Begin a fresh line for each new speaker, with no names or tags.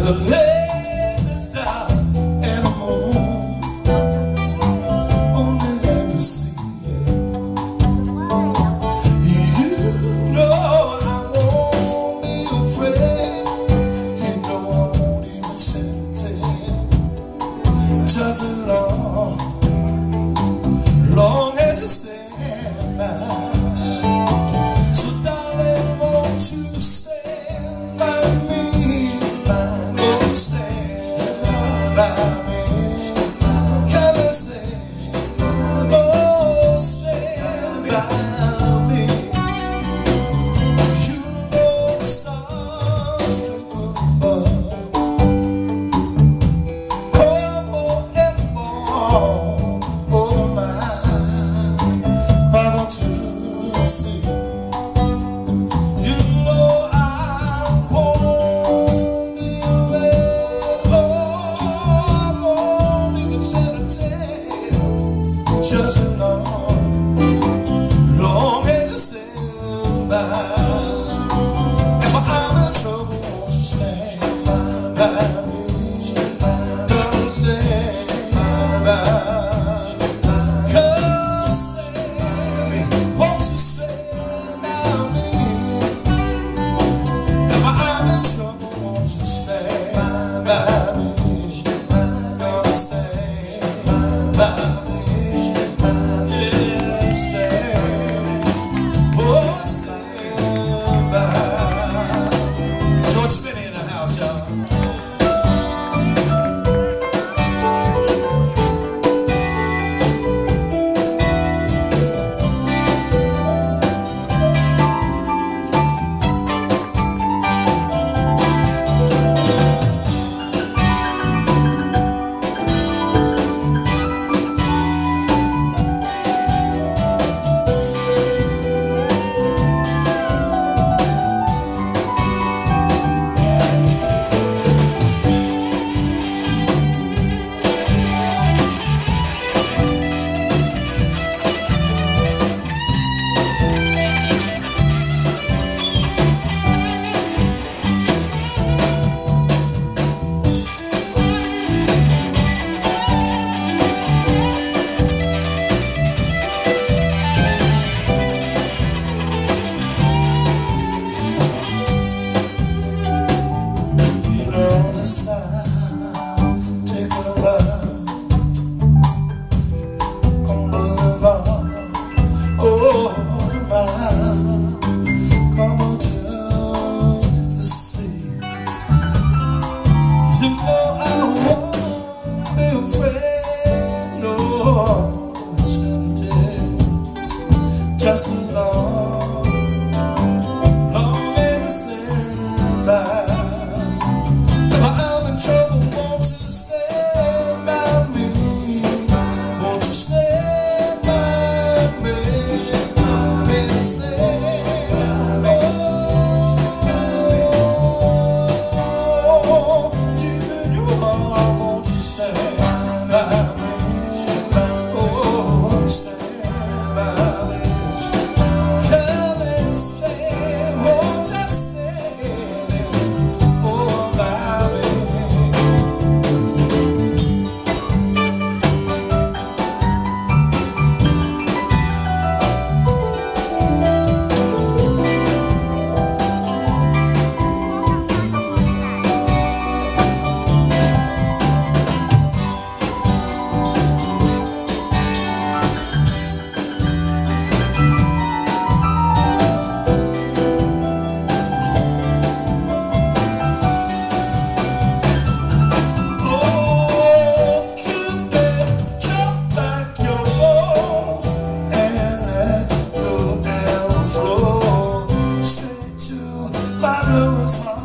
the latest star and the moon. Only let me see it. You know I won't be afraid. You know I won't even hesitate. Just as long as you stand by. So darling, won't you stand by me? Oh, stand by me. Can I stand? Oh, stand by me. You know the stars above. Come on and fall over mine. I want to see. You know I won't be away. Oh, I won't even tell a tale. Just as long as you stand by. If I'm in trouble, won't you stand by me? Don't stand by. Come stand, won't you stand by me? If I'm in trouble, won't you stand by me? Don't stand by me. Yeah, stand. Oh, stand by. George Finney in the house, y'all. Just as long as I stand by. If I'm in trouble, won't you stand by me? Won't you stand by me? Can you stand? Oh, deep in your heart, won't you stand by me? Oh, stand by me. Come and stand, won't you stand? Oh, by me. My love was hard.